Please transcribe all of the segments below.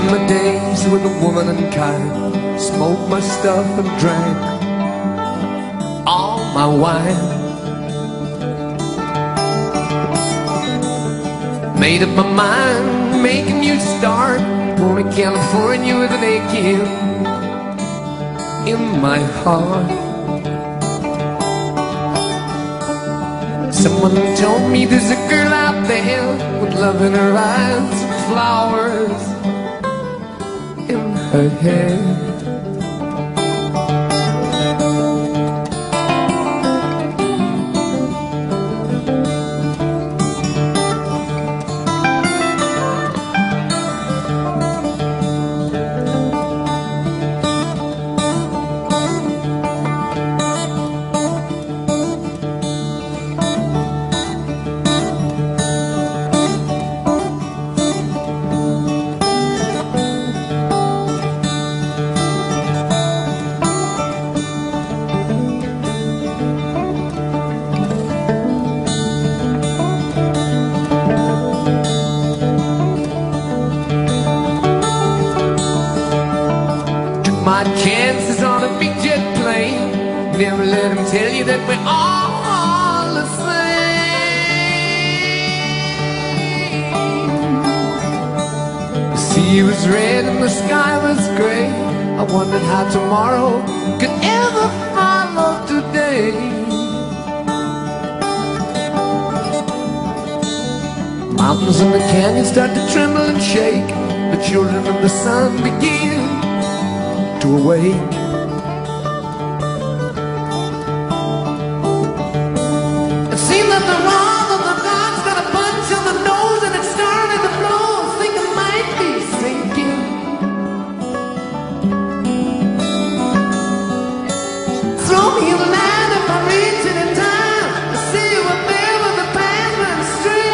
my days with a woman unkind, smoked my stuff and drank all my wine. Made up my mind, making you start, going to California with an aching in my heart. Someone told me there's a girl out there with love in her eyes and flowers in her hair. My chances on a big jet plane, never let them tell you that we're all the same. The sea was red and the sky was gray. I wondered how tomorrow could ever follow today. Mountains and the canyons start to tremble and shake. The children of the sun begin to awake. It seemed that the wrong of the gods got a punch on the nose and it started to blow. I think I might be sinking. Throw me in land if I reach it in time. I see you up there with the passman straight.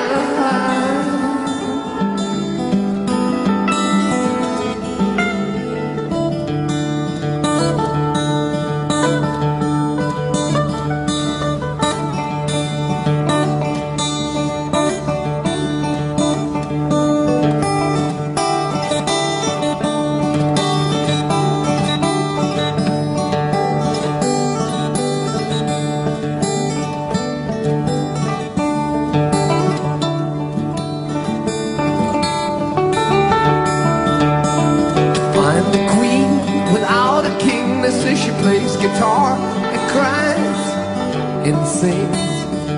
She plays guitar and cries and sings.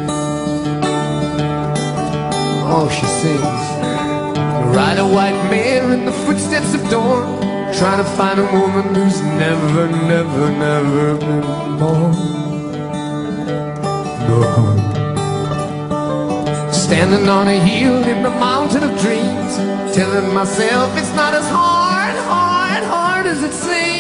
Oh, she sings. Ride a white mare in the footsteps of dawn, trying to find a woman who's never, never, never been born. No. Standing on a hill in the mountain of dreams, telling myself it's not as hard as it seems.